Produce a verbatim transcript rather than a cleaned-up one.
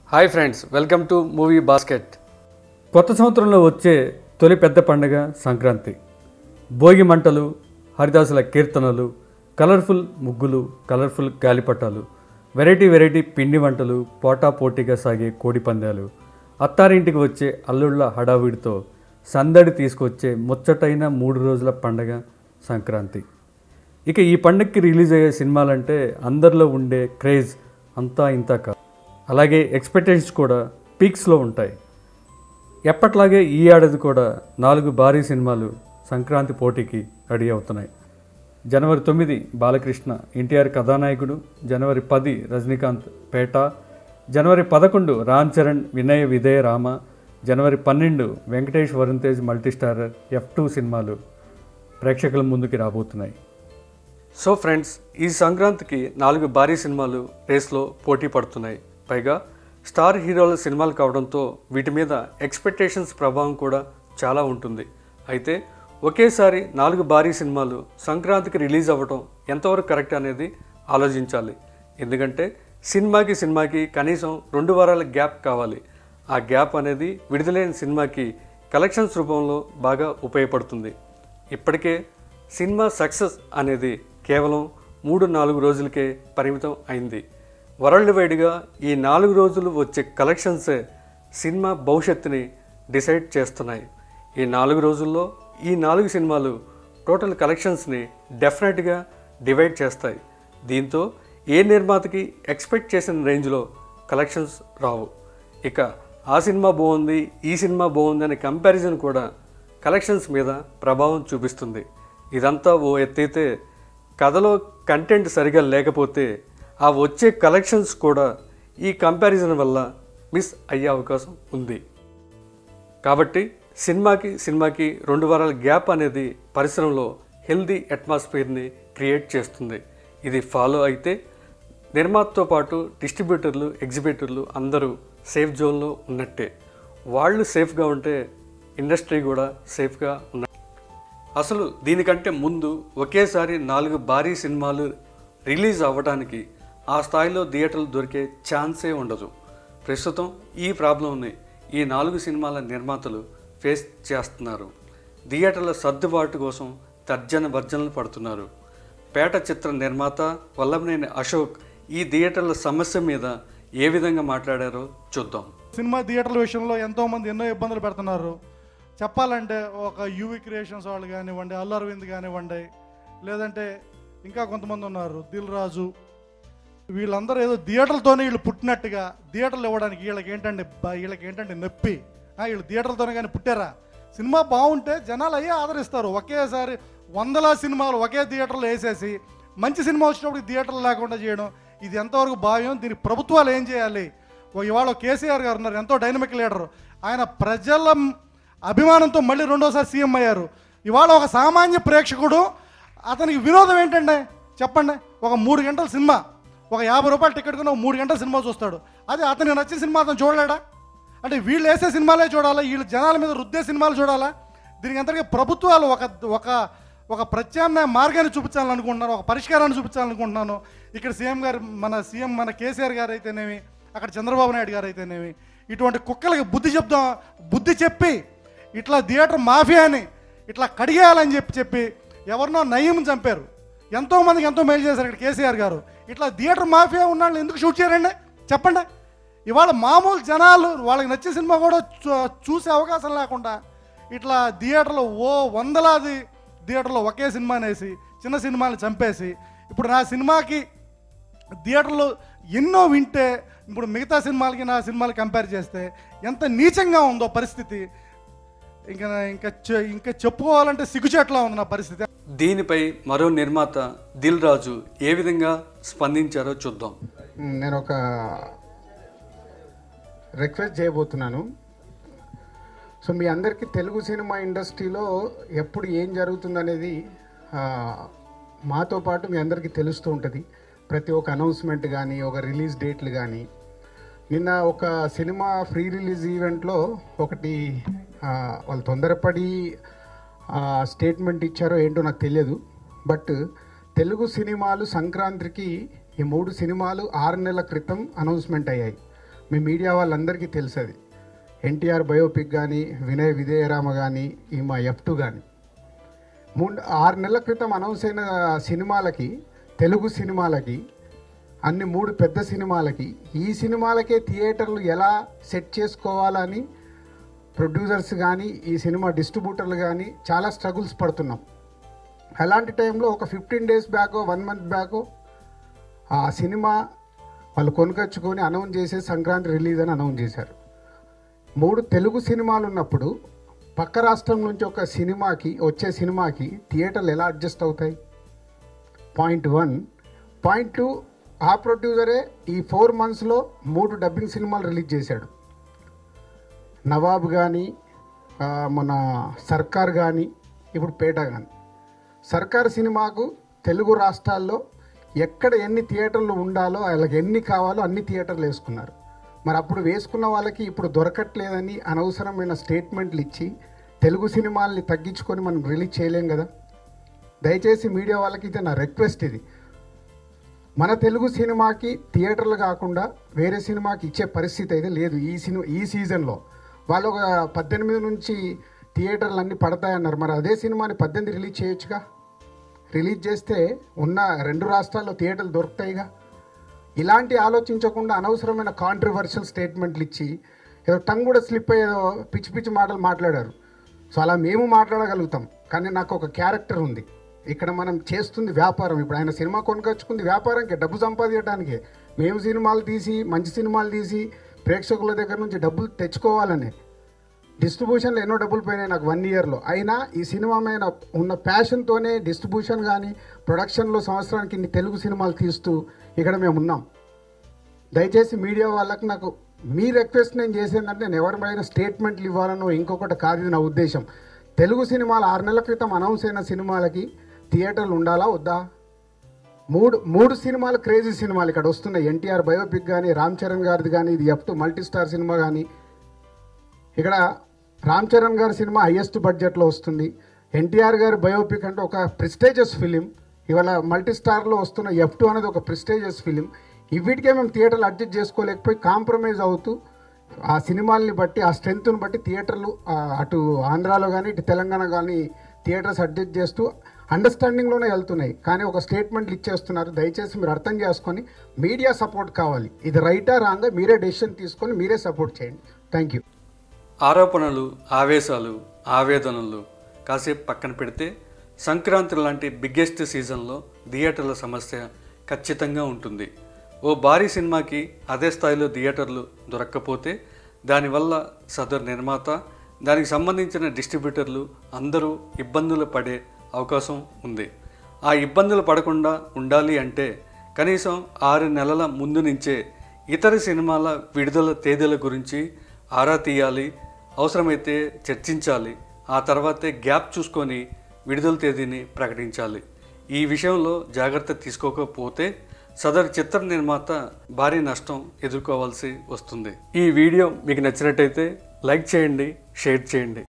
Hi friends, welcome to movie basket. కొత్త సంవత్సరంలో వచ్చే తొలి పెద్ద పండుగ సంక్రాంతి. భోగి మంటలు, హరిదాసుల కీర్తనలు, కలర్ఫుల్ ముగ్గులు, కలర్ఫుల్ గాలిపటాలు, వెరైటీ వెరైటీ పిండి వంటలు, పోటా పోటీగా సాగే కోడి పందాలు, అత్తారింటికి వచ్చే అల్లుళ్ళ హడావిడితో సందడి తీసుకొచ్చే ముచ్చటైన మూడు రోజుల పండగ సంక్రాంతి. ఇక ఈ పండగకి రిలీజ్ అయ్యే సినిమాలంటే అందరిలో ఉండే క్రేజ్ అంతా ఇంతా కాదు. అలాగే ఎక్స్పెక్టేషన్స్ కూడా పీక్స్లో ఉంటాయి. ఎప్పట్లాగే ఈ ఏడాది కూడా నాలుగు భారీ సినిమాలు సంక్రాంతి పోటీకి రెడీ అవుతున్నాయి. జనవరి తొమ్మిది బాలకృష్ణ ఎన్టీఆర్ కథానాయకుడు, జనవరి పది రజనీకాంత్ పేట, జనవరి పదకొండు రామ్ చరణ్ వినయ విధేయ రామ, జనవరి పన్నెండు Venkatesh Varun Tej multistarrer F two సినిమాలు ప్రేక్షకుల ముందుకి రాబోతున్నాయి. సో ఫ్రెండ్స్, ఈ సంక్రాంతికి నాలుగు భారీ సినిమాలు రేస్లో పోటీ పడుతున్నాయి. పైగా స్టార్ హీరోల సినిమాలు కావడంతో వీటి మీద ఎక్స్పెక్టేషన్స్ ప్రభావం కూడా చాలా ఉంటుంది. అయితే ఒకేసారి నాలుగు భారీ సినిమాలు సంక్రాంతికి రిలీజ్ అవ్వడం ఎంతవరకు కరెక్ట్ అనేది ఆలోచించాలి. ఎందుకంటే సినిమాకి సినిమాకి కనీసం రెండు వారాల గ్యాప్ కావాలి. ఆ గ్యాప్ అనేది విడుదలైన సినిమాకి కలెక్షన్స్ రూపంలో బాగా ఉపయోగపడుతుంది. ఇప్పటికే సినిమా సక్సెస్ అనేది కేవలం మూడు నాలుగు రోజులకే పరిమితం అయింది. వరల్డ్ వైడ్గా ఈ నాలుగు రోజులు వచ్చే కలెక్షన్సే సినిమా భవిష్యత్తుని డిసైడ్ చేస్తున్నాయి. ఈ నాలుగు రోజుల్లో ఈ నాలుగు సినిమాలు టోటల్ కలెక్షన్స్ని డెఫినెట్గా డివైడ్ చేస్తాయి. దీంతో ఏ నిర్మాతకి ఎక్స్పెక్ట్ చేసిన రేంజ్లో కలెక్షన్స్ రావు. ఇక ఆ సినిమా బాగుంది, ఈ సినిమా బాగుంది అనే కంపారిజన్ కూడా కలెక్షన్స్ మీద ప్రభావం చూపిస్తుంది. ఇదంతా ఓ ఎత్తైతే కథలో కంటెంట్ సరిగా లేకపోతే ఆ వచ్చే కలెక్షన్స్ కూడా ఈ కంపారిజన్ వల్ల మిస్ అయ్యే అవకాశం ఉంది. కాబట్టి సినిమాకి సినిమాకి రెండు వారాల గ్యాప్ అనేది పరిశ్రమలో హెల్దీ అట్మాస్ఫియర్ని క్రియేట్ చేస్తుంది. ఇది ఫాలో అయితే నిర్మాతతో పాటు డిస్ట్రిబ్యూటర్లు, ఎగ్జిబిటర్లు అందరూ సేఫ్ జోన్లో ఉన్నట్టే. వాళ్ళు సేఫ్గా ఉంటే ఇండస్ట్రీ కూడా సేఫ్గా ఉన్న. అసలు దీనికంటే ముందు ఒకేసారి నాలుగు భారీ సినిమాలు రిలీజ్ అవ్వడానికి ఆ స్థాయిలో థియేటర్లు దొరికే ఛాన్సే ఉండదు. ప్రస్తుతం ఈ ప్రాబ్లంని ఈ నాలుగు సినిమాల నిర్మాతలు ఫేస్ చేస్తున్నారు. థియేటర్ల సర్దుబాటు కోసం తర్జన భర్జనలు పడుతున్నారు. పేట చిత్ర నిర్మాత వల్లభనేని అశోక్ ఈ థియేటర్ల సమస్య మీద ఏ విధంగా మాట్లాడారో చూద్దాం. సినిమా థియేటర్ల విషయంలో ఎంతోమంది ఎన్నో ఇబ్బందులు పెడుతున్నారు. చెప్పాలంటే ఒక యూవి క్రియేషన్స్ వాళ్ళు కానివ్వండి, అల్లు అరవింద్ కానివ్వండి, లేదంటే ఇంకా కొంతమంది ఉన్నారు దిల్ రాజు, వీళ్ళందరూ ఏదో థియేటర్లతోనే వీళ్ళు పుట్టినట్టుగా థియేటర్లు ఇవ్వడానికి వీళ్ళకి ఏంటంటే వీళ్ళకి ఏంటంటే నొప్పి. వీళ్ళు థియేటర్లతోనే కానీ పుట్టారా? సినిమా బాగుంటే జనాలు అయ్యే ఆదరిస్తారు. ఒకేసారి వందల సినిమాలు ఒకే థియేటర్లో వేసేసి మంచి సినిమా వచ్చినప్పుడు థియేటర్లు లేకుండా చేయడం ఇది ఎంతవరకు భావ్యం? దీనికి ప్రభుత్వాలు ఏం చేయాలి? ఇవాళ కేసీఆర్ గారు ఉన్నారు, ఎంతో డైనమిక్ లీడర్. ఆయన ప్రజల అభిమానంతో మళ్ళీ రెండోసారి సీఎం అయ్యారు. ఇవాళ ఒక సామాన్య ప్రేక్షకుడు అతనికి వినోదం ఏంటండి చెప్పండి? ఒక మూడు గంటల సినిమా, ఒక యాభై రూపాయలు టికెట్ కొని ఒక మూడు గంటల సినిమా చూస్తాడు. అదే అతనికి నచ్చిన సినిమా అతను చూడలేడా? అంటే వీళ్ళు వేసే సినిమాలే చూడాలా? వీళ్ళు జనాల మీద రుద్దే సినిమాలు చూడాలా? దీనికి అంతగా ప్రభుత్వాలు ఒక ఒక ఒక ప్రత్యామ్నాయ మార్గాన్ని చూపించాలనుకుంటున్నారు, ఒక పరిష్కారాన్ని చూపించాలనుకుంటున్నాను. ఇక్కడ సీఎం గారు, మన సీఎం మన కేసీఆర్ గారు అయితేనేమి, అక్కడ చంద్రబాబు నాయుడు గారు అయితేనేమి, ఇటువంటి కుక్కలకి బుద్ధి చెప్దాం, బుద్ధి చెప్పి ఇట్లా థియేటర్ మాఫియాని ఇట్లా కడిగేయాలని చెప్పి చెప్పి ఎవరినో నయీం చంపారు. ఎంతోమందికి ఎంతో మేలు చేశారు ఇక్కడ కేసీఆర్ గారు. ఇట్లా థియేటర్ మాఫియా ఉన్నాళ్ళు ఎందుకు షూట్ చేయరండి చెప్పండి? ఇవాళ మామూలు జనాలు వాళ్ళకి నచ్చిన సినిమా కూడా చూసే అవకాశం లేకుండా ఇట్లా థియేటర్లో ఓ వందలాది థియేటర్లో ఒకే సినిమాని వేసి చిన్న సినిమాని చంపేసి ఇప్పుడు నా సినిమాకి థియేటర్లో ఎన్నో వింటే ఇప్పుడు మిగతా సినిమాలకి నా సినిమాలు కంపేర్ చేస్తే ఎంత నీచంగా ఉందో పరిస్థితి. ఇంకా ఇంకా ఇంకా చెప్పుకోవాలంటే సిగ్గుచేట్లా ఉంది నా పరిస్థితి. దీనిపై మరో నిర్మాత దిల్ రాజు ఏ విధంగా స్పందించారో చూద్దాం. నేను ఒక రిక్వెస్ట్ చేయబోతున్నాను. సో మీ అందరికీ తెలుగు సినిమా ఇండస్ట్రీలో ఎప్పుడు ఏం జరుగుతుందనేది మాతో పాటు మీ అందరికీ తెలుస్తూ ఉంటుంది. ప్రతి ఒక్క అనౌన్స్మెంట్ కానీ, ఒక రిలీజ్ డేట్లు కానీ. నిన్న ఒక సినిమా ఫ్రీ రిలీజ్ ఈవెంట్లో ఒకటి వాళ్ళు తొందరపడి స్టేట్మెంట్ ఇచ్చారో ఏంటో నాకు తెలియదు. బట్ తెలుగు సినిమాలు సంక్రాంతికి ఈ మూడు సినిమాలు ఆరు నెలల క్రితం అనౌన్స్మెంట్ అయ్యాయి. మీ మీడియా వాళ్ళందరికీ తెలుసు అది. ఎన్టీఆర్ బయోపిక్ కానీ, వినయ్ విజయరామ కానీ, ఈ మా ఎఫ్ టూ కానీ మూడు ఆరు నెలల క్రితం అనౌన్స్ అయిన సినిమాలకి, తెలుగు సినిమాలకి, అన్ని మూడు పెద్ద సినిమాలకి, ఈ సినిమాలకే థియేటర్లు ఎలా సెట్ చేసుకోవాలని ప్రొడ్యూసర్స్ కానీ, ఈ సినిమా డిస్ట్రిబ్యూటర్లు కానీ చాలా స్ట్రగుల్స్ పడుతున్నాం. అలాంటి టైంలో ఒక fifteen days back one month back ఆ సినిమా వాళ్ళు కొనుకొచ్చుకొని అనౌన్స్ చేసే సంక్రాంతి రిలీజ్ అని అనౌన్స్ చేశారు. మూడు తెలుగు సినిమాలు ఉన్నప్పుడు పక్క రాష్ట్రం నుంచి ఒక సినిమాకి వచ్చే సినిమాకి థియేటర్లు ఎలా అడ్జస్ట్ అవుతాయి? Point one. పాయింట్ టూ, ఆ ప్రొడ్యూసరే ఈ ఫోర్ మంత్స్లో మూడు డబ్బింగ్ సినిమాలు రిలీజ్ చేశాడు. నవాబ్ కానీ, మన సర్కార్ కానీ, ఇప్పుడు పేట కానీ. సర్కార్ సినిమాకు తెలుగు రాష్ట్రాల్లో ఎక్కడ ఎన్ని థియేటర్లు ఉండాలో, వాళ్ళకి ఎన్ని కావాలో అన్ని థియేటర్లు వేసుకున్నారు. మరి అప్పుడు వేసుకున్న వాళ్ళకి ఇప్పుడు దొరకట్లేదని అనవసరమైన స్టేట్మెంట్లు ఇచ్చి తెలుగు సినిమాల్ని తగ్గించుకొని మనం రిలీజ్ చేయలేం కదా. దయచేసి మీడియా వాళ్ళకి ఇది నా రిక్వెస్ట్. ఇది మన తెలుగు సినిమాకి థియేటర్లు కాకుండా వేరే సినిమాకి ఇచ్చే పరిస్థితి అయితే లేదు. ఈ సినిమా ఈ సీజన్లో వాళ్ళు ఒక పద్దెనిమిది నుంచి థియేటర్లు అన్నీ పడతాయన్నారు. మరి అదే సినిమాని పద్దెనిమిది రిలీజ్ చేయొచ్చుగా. రిలీజ్ చేస్తే ఉన్న రెండు రాష్ట్రాల్లో థియేటర్లు దొరుకుతాయిగా. ఇలాంటి ఆలోచించకుండా అనవసరమైన కాంట్రవర్షియల్ స్టేట్మెంట్లు ఇచ్చి ఏదో టంగ్ కూడా స్లిప్ అయ్యేదో పిచ్చి పిచ్చి మాటలు మాట్లాడారు. సో అలా మేము మాట్లాడగలుగుతాం, కానీ నాకు ఒక క్యారెక్టర్ ఉంది. ఇక్కడ మనం చేస్తుంది వ్యాపారం. ఇప్పుడు ఆయన సినిమా కొనుకొచ్చుకుంది వ్యాపారంకి, డబ్బు సంపాదించడానికి. మేము సినిమాలు తీసి, మంచి సినిమాలు తీసి ప్రేక్షకుల దగ్గర నుంచి డబ్బులు తెచ్చుకోవాలని. డిస్ట్రిబ్యూషన్లో ఎన్నో డబ్బులు పోయినాయి నాకు వన్ ఇయర్లో. అయినా ఈ సినిమా మీద ఉన్న ప్యాషన్తోనే డిస్ట్రిబ్యూషన్ కానీ, ప్రొడక్షన్లో సంవత్సరానికి ఇన్ని తెలుగు సినిమాలు తీస్తూ ఇక్కడ మేము ఉన్నాం. దయచేసి మీడియా వాళ్ళకి నాకు మీ రిక్వెస్ట్ నేను చేసేందంటే, నేను ఎవరిపైన స్టేట్మెంట్లు ఇవ్వాలనో ఇంకొకటి కాదు ఇది నా ఉద్దేశం. తెలుగు సినిమాలు ఆరు నెలల క్రితం అనౌన్స్ అయిన సినిమాలకి థియేటర్లు ఉండాలా వద్దా? మూడు మూడు సినిమాలు క్రేజీ సినిమాలు ఇక్కడ వస్తున్నాయి. ఎన్టీఆర్ బయోపిక్ కానీ, రామ్ చరణ్ గారిది కానీ, ఇది ఎఫ్ టూ మల్టీ స్టార్ సినిమా కానీ. ఇక్కడ రామ్ చరణ్ గారి సినిమా హయ్యెస్ట్ బడ్జెట్లో వస్తుంది. ఎన్టీఆర్ గారి బయోపిక్ అంటే ఒక ప్రెస్టేజియస్ ఫిలిం. ఇవాళ మల్టీ స్టార్లో వస్తున్న ఎఫ్ టూ అనేది ఒక ప్రెస్టేజియస్ ఫిలిం. ఇవిటికే మేము థియేటర్లు అడ్జస్ట్ చేసుకోలేకపోయి కాంప్రమైజ్ అవుతూ ఆ సినిమాల్ని బట్టి, ఆ స్ట్రెంత్ని బట్టి థియేటర్లు అటు ఆంధ్రాలో కానీ ఇటు తెలంగాణ కానీ థియేటర్స్ అడ్జస్ట్ చేస్తూ అండర్స్టాండింగ్లోనే వెళ్తున్నాయి. కానీ ఒక స్టేట్మెంట్లు ఇచ్చేస్తున్నారు. దయచేసి మీరు అర్థం చేసుకొని మీడియా సపోర్ట్ కావాలి. ఇది రైటా రాంగా మీరే డెసిషన్ తీసుకొని మీరే సపోర్ట్ చేయండి. Thank you. ఆరోపణలు, ఆవేశాలు, ఆవేదనలు కాసేపు పక్కన పెడితే సంక్రాంతి లాంటి బిగ్గెస్ట్ సీజన్లో థియేటర్ల సమస్య ఖచ్చితంగా ఉంటుంది. ఓ భారీ సినిమాకి అదే స్థాయిలో థియేటర్లు దొరక్కపోతే దానివల్ల సదరు నిర్మాత, దానికి సంబంధించిన డిస్ట్రిబ్యూటర్లు అందరూ ఇబ్బందులు పడే అవకాశం ఉంది. ఆ ఇబ్బందులు పడకుండా ఉండాలి అంటే కనీసం ఆరు నెలల ముందు నుంచే ఇతర సినిమాల విడుదల తేదీల గురించి ఆరా తీయాలి, అవసరమైతే చర్చించాలి. ఆ తర్వాతే గ్యాప్ చూసుకొని విడుదల తేదీని ప్రకటించాలి. ఈ విషయంలో జాగ్రత్త తీసుకోకపోతే సదరు చిత్ర నిర్మాత భారీ నష్టం ఎదుర్కోవాల్సి వస్తుంది. ఈ వీడియో మీకు నచ్చినట్టయితే లైక్ చేయండి, షేర్ చేయండి.